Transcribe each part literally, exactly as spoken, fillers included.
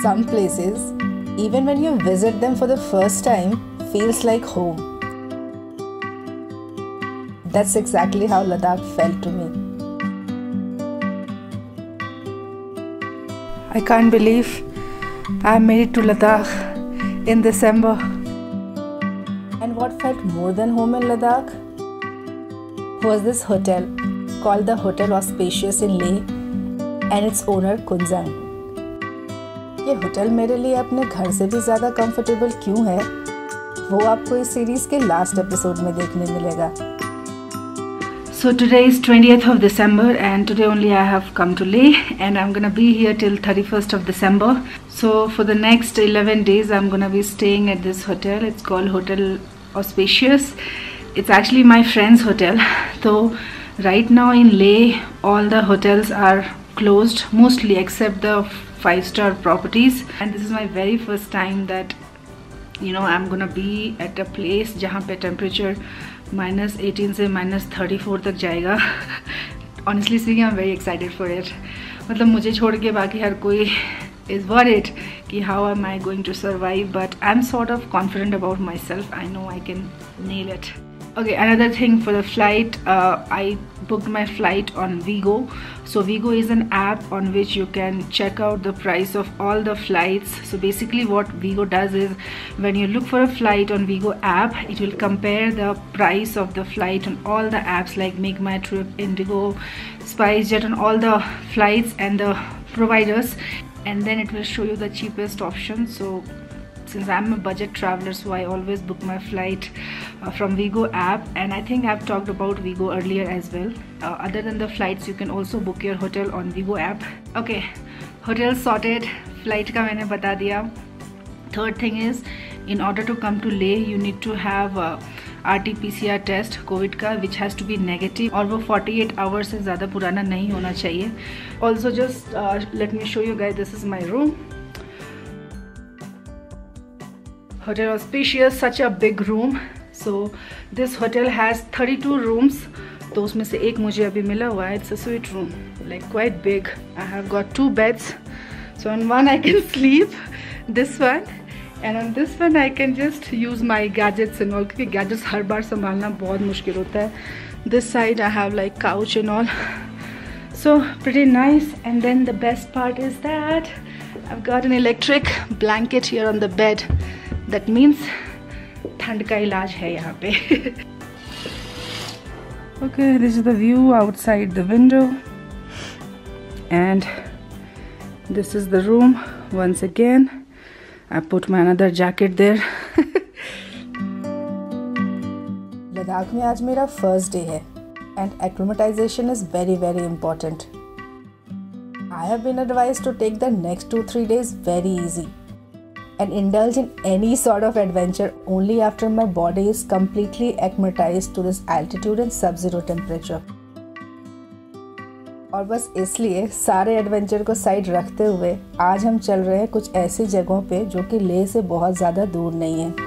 Some places, even when you visit them for the first time, feels like home. That's exactly how Ladakh felt to me. I can't believe I made it to Ladakh in December. And what felt more than home in Ladakh was this hotel called the Hotel Auspicious in Leh and its owner Kunzang. ये hotel मेरे लिए अपने घर से भी ज़्यादा comfortable क्यों है, वो आपको इस सीरीज़ के लास्ट एपिसोड में देखने मिलेगा. So today is twentieth of December and today only I have come to Leh and I'm gonna be here till thirty-first of December. So for the next eleven days I'm gonna be staying at this hotel. It's called Hotel Auspicious. It's actually my friend's hotel. So right now in Leh all the hotels are closed mostly except the five star properties, and this is my very first time that you know I'm gonna be at a place जहाँ पे temperature minus eighteen से minus thirty-four तक जाएगा. Honestly speaking, I'm very excited for it. मतलब मुझे छोड़ के बाकी हर कोई is worried कि how am I going to survive, but I'm sort of confident about myself. I know I can nail it. Okay, another thing for the flight, uh, I booked my flight on Vigo. So Vigo is an app on which you can check out the price of all the flights. So basically what Vigo does is when you look for a flight on Vigo app, it will compare the price of the flight on all the apps like Make My Trip, Indigo, SpiceJet, and all the flights and the providers, and then it will show you the cheapest option. So since I'm a budget traveler, so I always book my flight uh, from Vigo app, and I think I've talked about Vigo earlier as well. Uh, other than the flights, you can also book your hotel on Vigo app. Okay, hotel sorted, flight का मैंने बता दिया. Third thing is, in order to come to Leh, you need to have a R T P C R test COVID का, which has to be negative, और वो forty-eight hours से ज़्यादा पुराना नहीं होना चाहिए. Also, just uh, let me show you guys. This is my room. Hotel Auspicious, such a big room. So this hotel has thirty-two rooms. तो उसमें से एक मुझे अभी मिला हुआ है. It's a suite room, like quite big. I have got two beds. So on one I can sleep, this one, and on this one I can just use my gadgets and all. क्योंकि gadgets हर बार संभालना बहुत मुश्किल होता है. This side I have like couch and all. So pretty nice. And then the best part is that I've got an electric blanket here on the bed. That means ठंड का इलाज है यहाँ पे. Okay, this is the view outside the window, and this is the room. Once again, I put my another jacket there. Ladakh में आज मेरा first day है, and acclimatization is very very important. I have been advised to take the next two three days very easy and indulge in any sort of adventure only after my body is completely acclimatized to this altitude and sub-zero temperature. और बस इसलिए सारे adventure को side रखते हुए आज हम चल रहे हैं कुछ ऐसी जगहों पे जो कि लेह से बहुत ज़्यादा दूर नहीं है.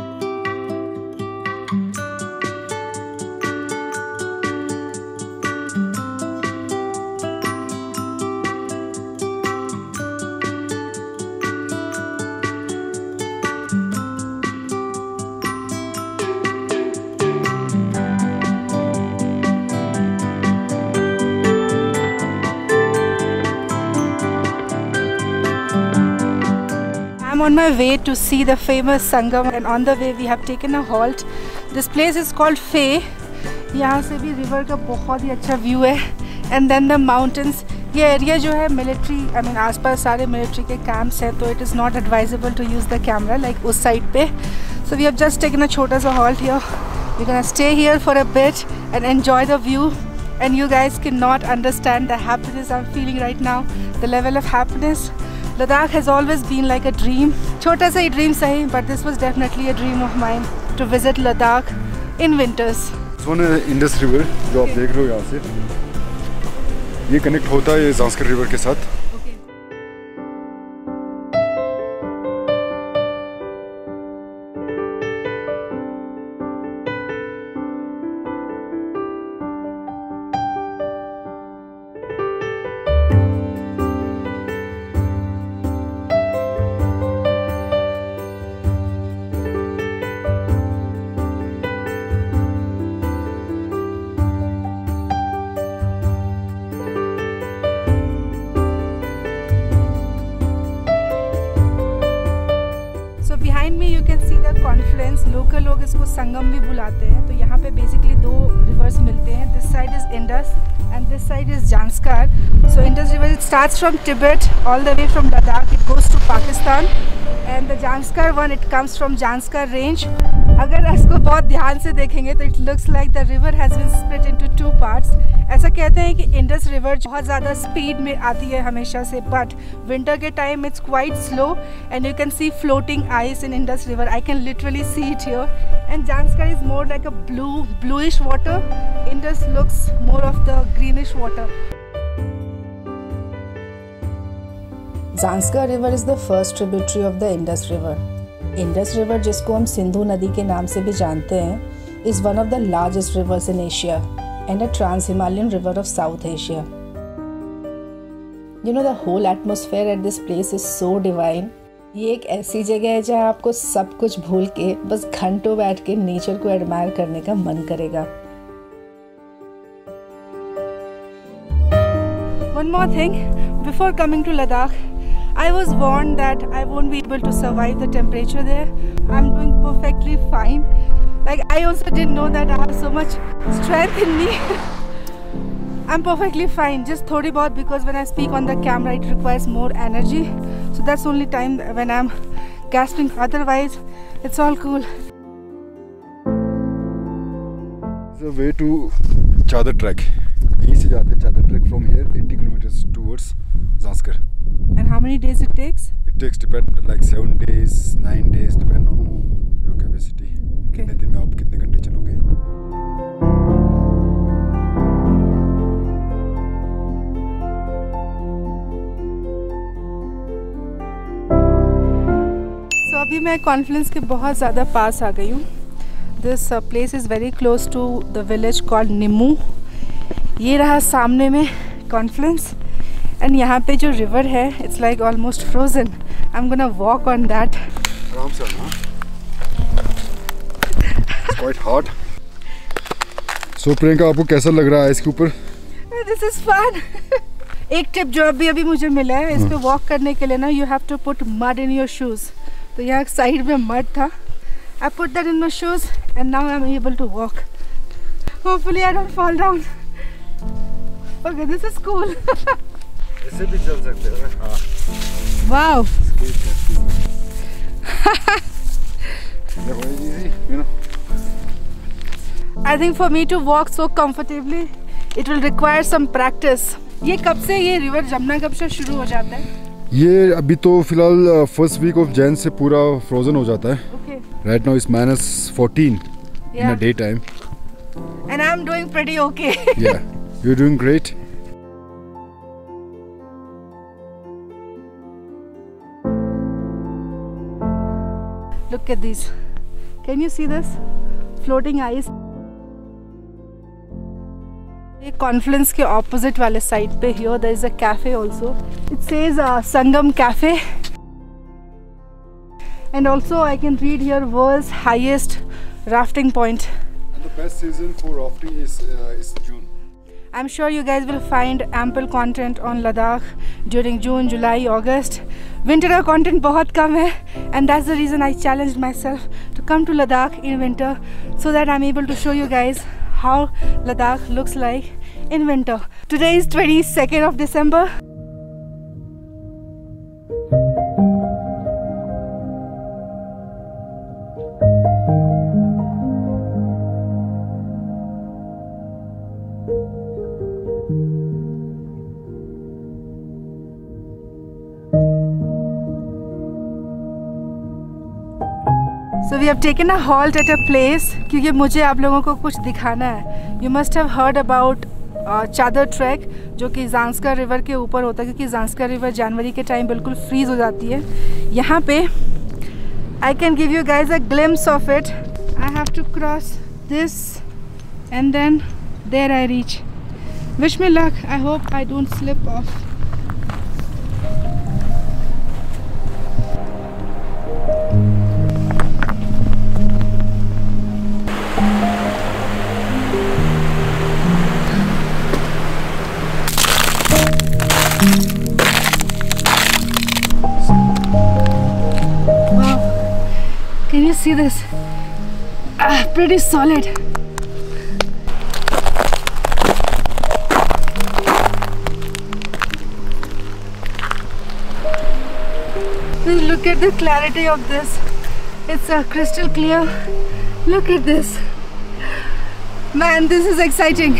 I'm on my way to see the famous Sangam, and on the way we have taken a halt. This place is called Fay. यहाँ से भी river का बहुत ही अच्छा view है, and then the mountains. ये area जो है military, I mean आसपास सारे military के camps हैं, तो it is not advisable to use the camera like उस side पे. So we have just taken a छोटा सा halt here. We're gonna stay here for a bit and enjoy the view. And you guys cannot understand the happiness I'm feeling right now. The level of happiness. Ladakh has always been like a dream. छोटा सा ही dream सही, but this was definitely a dream of mine to visit Ladakh in winters. This one is Indus River जो आप देख रहे हो यहाँ से. ये कनेक्ट होता है ज़ांस्कर रिवर के साथ. Behind me you can see the confluence. Local लोग इसको संगम भी बुलाते हैं. तो यहाँ पे basically दो rivers मिलते हैं. This side is Indus and this side is Janskar. So Indus River, it starts from Tibet all the way from Ladakh. It goes to Pakistan, and the Janskar one, it comes from Janskar range. अगर इसको बहुत ध्यान से देखेंगे तो it looks like the river has been split into two parts. ऐसा कहते हैं कि इंडस रिवर बहुत ज़्यादा स्पीड में आती है हमेशा से, बट विंटर के time it's quite slow and you can see floating ice in Indus river. I can literally see it here. And Zanskar is more like a blue bluish water. Indus looks more of the greenish water. Zanskar river is the first tributary of the Indus river. Indus river, जिसको हम सिंधु नदी के नाम से भी जानते हैं, is one of the largest rivers in Asia and a trans Himalayan river of South Asia. You know the whole atmosphere at this place is so divine. ये एक ऐसी जगह है जहाँ आपको सब कुछ भूल के बस घंटों बैठ के नेचर को एडमायर करने का मन करेगा. One more thing, before coming to Ladakh, I was warned that I won't be able to survive the temperature there. I'm doing perfectly fine. Like, I also didn't know that I have so much strength in me. I'm perfectly fine, just thodi bahut, because when I speak on the camera it requires more energy. So that's the only time when I'm gasping. Otherwise, it's all cool. The way to Chadar Trek. यहीं से जाते हैं Chadar trek from here eighty kilometers towards Zanskar. And how many days it takes? It takes depend like seven days, nine days depend on your capacity. Okay. कितने दिन में आप कितने घंटे चलोगे? So अभी मैं कॉन्फ्लुएंस के बहुत ज़्यादा पास आ गई हूँ. This uh, place is very close to the village called Nimmu. ये रहा सामने में कॉन्फ्लुएंस, एंड यहाँ पे जो रिवर है it's like almost frozen. I am gonna walk on that. आराम से आना. It's quite hot. So Priyanka, आपको कैसा लग रहा है इसके ऊपर? This is fun. एक टिप जो अभी अभी मुझे मिला है, इस पे वॉक करने के लिए ना you have to put mud in your shoes. तो यहाँ साइड में मड था. I put that in my shoes and now I am able to walk. Hopefully I don't fall down. Okay, this is cool. ऐसे भी चल सकते हैं. हाँ. Wow. Easy, you know. I think for me to walk so comfortably, it will require some practice. ये कब से ये रिवर जमुना कब से शुरू हो जाता है? ये अभी तो फिलहाल फर्स्ट वीक ऑफ जैन से पूरा फ्रोजन हो जाता है. Okay. Right now it's minus fourteen Yeah. in the daytime. And I'm doing pretty okay. Yeah. You're doing great. Look at these. Can you see this? Floating ice. ये confluence के opposite वाले side पे here there is a cafe also. It says uh, Sangam Cafe. And also I can read here world's highest rafting point. And the best season for rafting is uh, is June. I'm sure you guys will find ample content on Ladakh during June, July, August. Winter का content बहुत कम है, and that's the reason I challenged myself to come to Ladakh in winter so that I'm able to show you guys how Ladakh looks like in winter. Today is twenty-second of December. So we have taken a halt at a place क्योंकि मुझे आप लोगों को कुछ दिखाना है. You must have heard about uh, Chadar trek, जो कि ज़ांस्कर रिवर के ऊपर होता है, क्योंकि ज़ांस्कर रिवर जनवरी के टाइम बिल्कुल फ्रीज हो जाती है. यहाँ पे I can give you guys a glimpse of it. I have to cross this and then there I reach. Wish me luck. I hope I don't slip off. see this. Ah, pretty solid. Just look at the clarity of this. It's uh, crystal clear. Look at this. Man, this is exciting.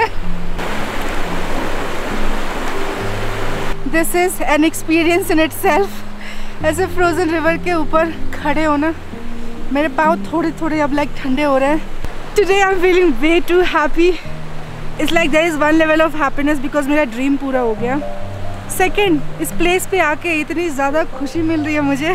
This is an experience in itself. ऐसे frozen river के ऊपर खड़े होना, मेरे पाँव थोड़े थोड़े अब लाइक ठंडे हो रहे हैं. Today I'm feeling way too happy. It's like there is one level of happiness because मेरा ड्रीम पूरा हो गया. Second, इस प्लेस पे आके इतनी ज़्यादा खुशी मिल रही है मुझे.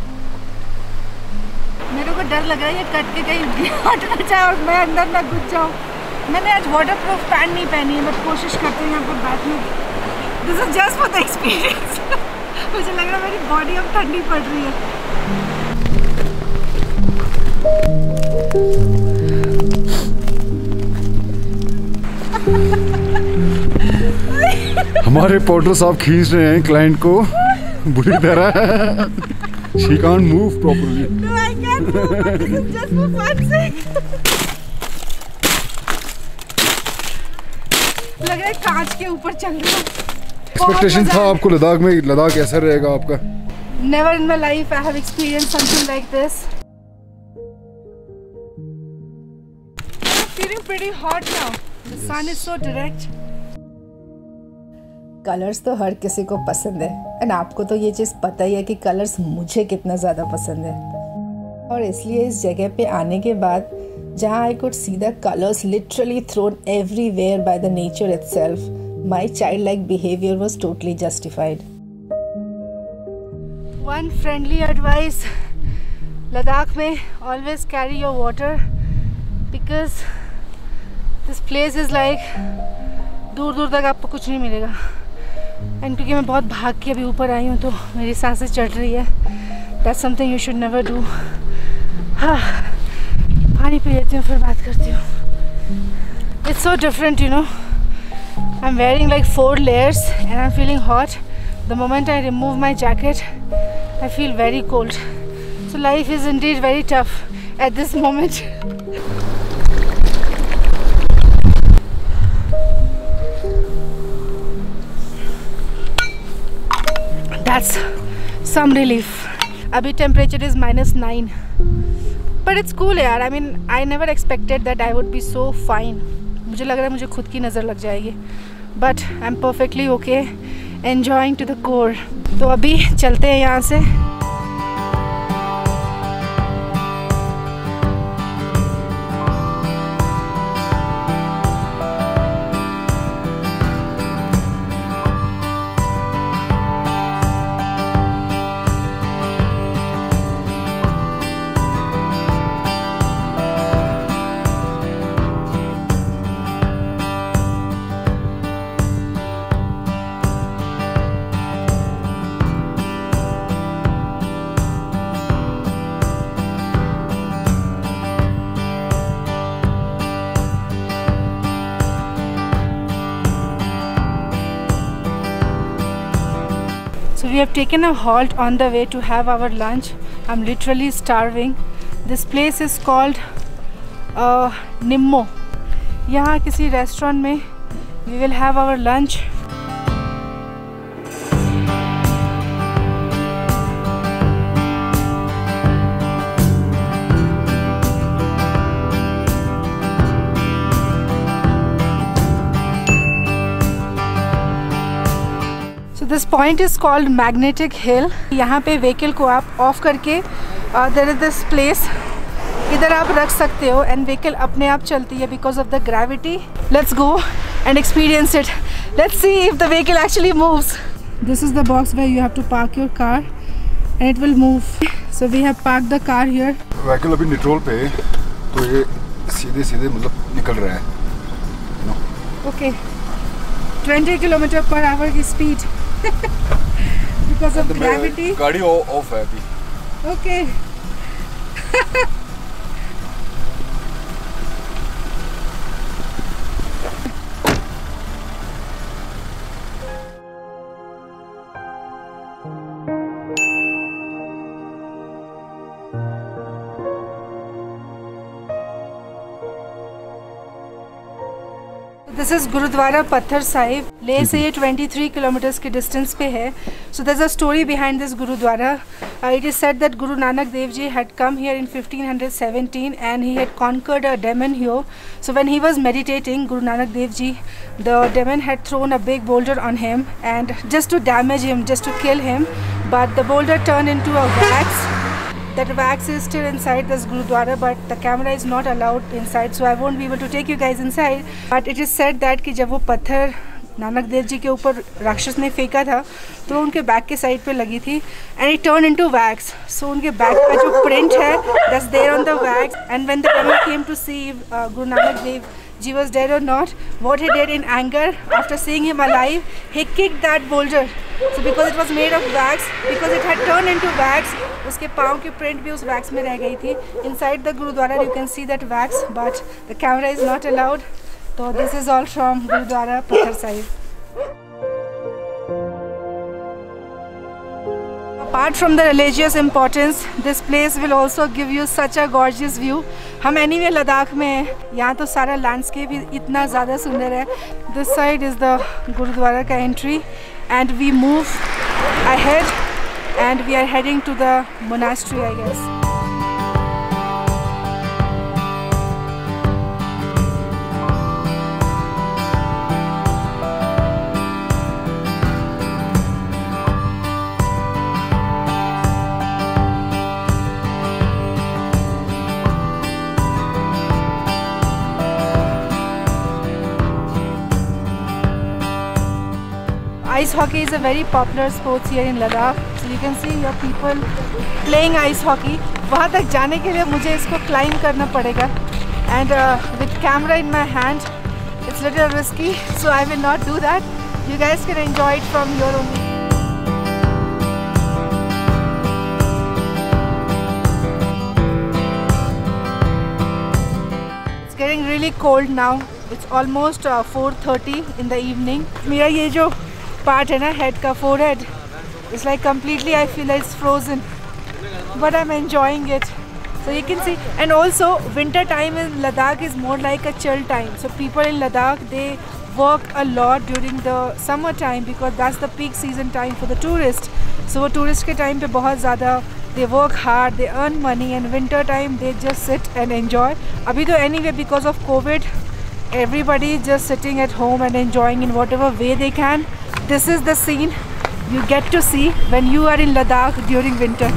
मेरे को डर लग रहा है ये कट के कहीं हट ना जाए और मैं अंदर ना घुस जाऊँ. मैंने आज वाटर प्रूफ पैंट नहीं पहनी है, मैं कोशिश करती हूँ यहाँ पर बैठने की. This is just for the experience. मुझे लग रहा है मेरी बॉडी अब ठंडी पड़ रही है. हमारे पोर्टर साहब खींच रहे हैं क्लाइंट को बुरी तरह. She can't move properly. No, I can't move. This is just for fun's sake. लग रहा है कांच के ऊपर चल रही हूँ. एक्सपेक्टेशन था आपको लद्दाख में, लद्दाख कैसा रहेगा आपका? Never in my life I have experienced something like this. I'm feeling pretty hot now. The sun is so direct. Colours तो हर किसी को पसंद है एंड आपको तो ये चीज़ पता ही है कि कलर्स मुझे कितना ज़्यादा पसंद है. और इसलिए इस जगह पे आने के बाद जहाँ I could see the colours literally thrown everywhere by the nature itself, my child like behaviour was totally justified. One friendly advice, Ladakh में always carry your water because this place is like दूर दूर तक आपको कुछ नहीं मिलेगा. And क्योंकि मैं बहुत भाग के अभी ऊपर आई हूँ तो मेरी सांसें चढ़ रही है. That's something you should never do. हाँ, पानी पी लेती हूँ फिर बात करती हूँ. It's so different you know. I am wearing like four layers and I am feeling hot. The moment I remove my jacket I feel very cold. So life is indeed very tough at this moment. That's some relief. Abhi temperature is minus nine, but it's cool यार. I mean, I never expected that I would be so fine. मुझे लग रहा है मुझे खुद की नज़र लग जाएगी, but I'm perfectly okay, enjoying to the core. तो अभी चलते हैं यहाँ से. So we have taken a halt on the way to have our lunch. I'm literally starving. This place is called uh, Nimmo. यहाँ किसी restaurant में we will have our lunch. This point is called magnetic hill. यहाँ पे vehicle को आप of करके there is this place, इधर आप रख सकते हो एंड व्हीकल अपने आप चलती है because of the gravity. Let's go and experience it. Let's see if the vehicle actually moves. This is the box where you have to park your car and it will move. So we have park the car here. Vehicle अभी neutral पे है तो ये सीधे सीधे मतलब निकल रहा है. Okay, twenty kilometre per hour की स्पीड because of gravity. गाड़ी ऑफ है अभी. Okay. दिस इज़ गुरुद्वारा पत्थर साहिब। लेह से ये तेईस किलोमीटर्स के डिस्टेंस पे है। So there is a story behind this gurudwara. It is said that Guru Nanak Dev ji had come here in fifteen seventeen and he had conquered a demon here. So when he was meditating, Guru Nanak Dev Ji, the demon had thrown a big boulder on him and just to damage him, just to kill him, but the boulder turned into a wax. That wax is still inside this Gurudwara, but the camera is not allowed inside, so I won't be able to take you guys inside. But it is said that कि जब वो पत्थर नानक देव जी के ऊपर राक्षस ने फेंका था तो वो उनके बैक के साइड पे लगी थी and it turn into wax. So उनके बैक का जो प्रिंट है that's there on the wax and when the demon came to see Guru Nanak Dev ji was dead or not, what he did in anger after seeing him alive, he kicked that boulder. So because it was made of wax, because it had turned into wax, उसके पाँव की print भी उस wax में रह गई थी। Inside the Gurudwara you can see that wax, but the camera is not allowed. So this is all from Gurudwara Pathar Sahib. Apart from the religious importance, this place will also give you such a gorgeous view. हम anyway Ladakh में हैं, यहाँ तो सारा landscape ही इतना ज़्यादा सुंदर है। This side is the gurdwara का entry and we move ahead and we are heading to the monastery, I guess. Ice hockey is a very popular sport here in Ladakh. So you can see your people playing ice hockey. वहाँ तक जाने के लिए मुझे इसको climb करना पड़ेगा. And uh, with camera in my hand, it's little risky. So I will not do that. You guys can enjoy it from here only. It's getting really cold now. It's almost uh, four thirty in the evening. मेरा ये जो part है ना head का forehead, it's like completely I feel like it's frozen, but I'm enjoying it. So you can see, and also winter time in Ladakh is more like a chill time. So people in Ladakh, they work a lot during the summer time because that's the peak season time for the tourists. So वो tourist के time पे बहुत ज़्यादा they work hard, they earn money, and winter time they just sit and enjoy. अभी तो anyway because of COVID, everybody is just sitting at home and enjoying in whatever way they can. This is the scene you get to see when you are in Ladakh during winter.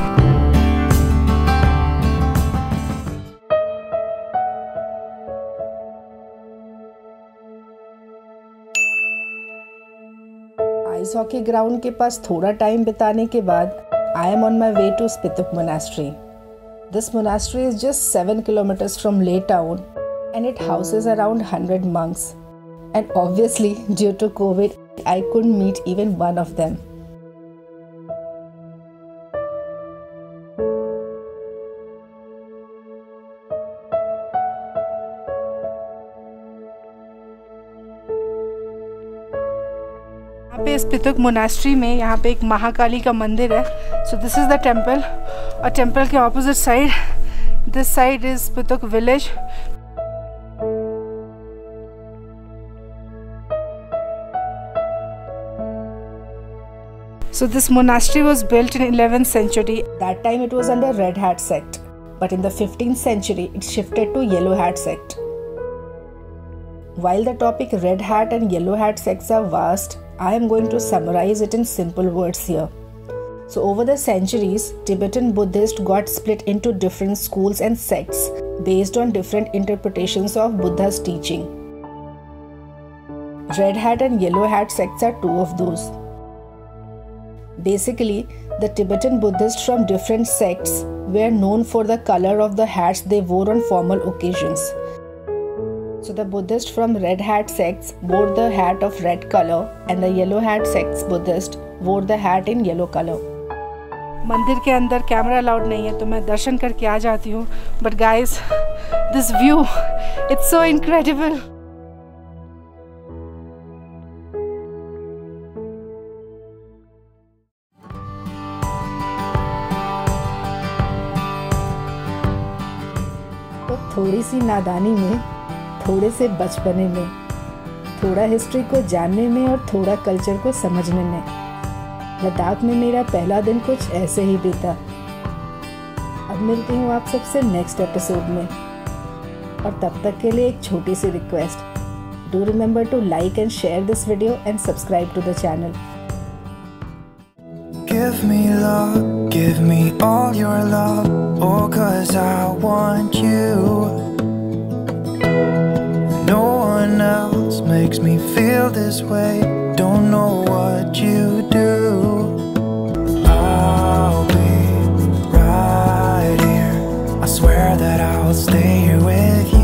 Ice hockey ground के पास थोड़ा time बिताने के बाद I am on my way to Spituk Monastery. This monastery is just seven kilometers from Leh town and it houses around one hundred monks. And obviously, due to COVID, I couldn't meet even one of them. यहाँ पे Spituk monastery में यहाँ पे एक महाकाली का मंदिर है. So this is the temple. और टेम्पल के opposite side, this side is Spituk village. So this monastery was built in eleventh century. That time it was under Red Hat sect, but in the fifteenth century it shifted to Yellow Hat sect. While the topic Red Hat and Yellow Hat sects are vast, I am going to summarize it in simple words here. So over the centuries, Tibetan Buddhists got split into different schools and sects based on different interpretations of Buddha's teaching. Red Hat and Yellow Hat sects are two of those. Basically, the Tibetan Buddhists from different sects were known for the color of the hats they wore on formal occasions. So the Buddhists from Red Hat sects wore the hat of red color and the Yellow Hat sects Buddhists wore the hat in yellow color. मंदिर के अंदर camera allowed नहीं है तो मैं दर्शन करके आ जाती हूँ. But guys, this view, it's so incredible. तो थोड़ी सी नादानी में, थोड़े से बचपने में थोड़ा हिस्ट्री को जानने में और थोड़ा कल्चर को समझने में। लद्दाख में मेरा पहला दिन कुछ ऐसे ही बीता। अब मिलती हूँ आप सबसे नेक्स्ट एपिसोड में, और तब तक के लिए एक छोटी सी request, do remember to like and share this video and subscribe to the channel. Give me love, give me all your love, oh cause I want you. No one else makes me feel this way, don't know what you do. I'll be right here, I swear that I'll stay here with you.